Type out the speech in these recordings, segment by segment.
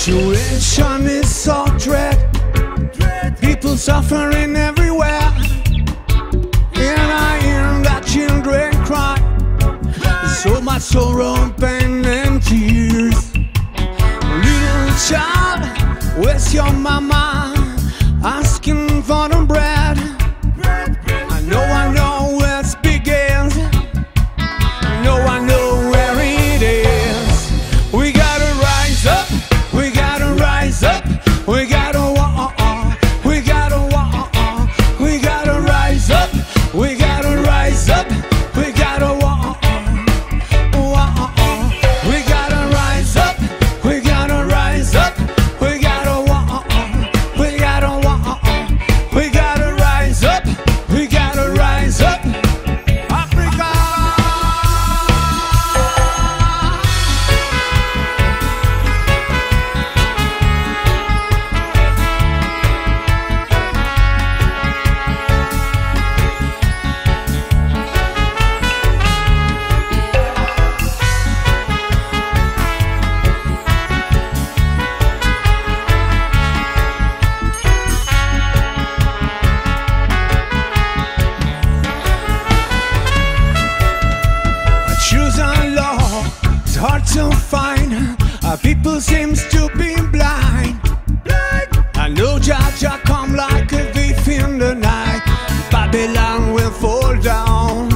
Situation is so dread, people suffering everywhere, and I hear that children cry. So much sorrow, pain and tears. Little child, where's your mama? Asking for the bread. I know where it begins. I know where it is. We gotta rise up, we gotta rise up, we gotta walk, we gotta walk, we gotta rise up, we gotta rise up, we gotta walk, we gotta rise up, we gotta rise up, we gotta walk, we gotta walk, we gotta rise up, we gotta rise up. Choose a law, it's hard to find. People seems to be blind. I know Jah come like a thief in the night. Babylon will fall down.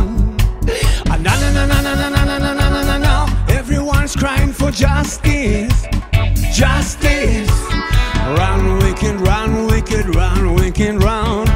No. Everyone's crying for justice, justice. Run wicked, run wicked, run wicked, run.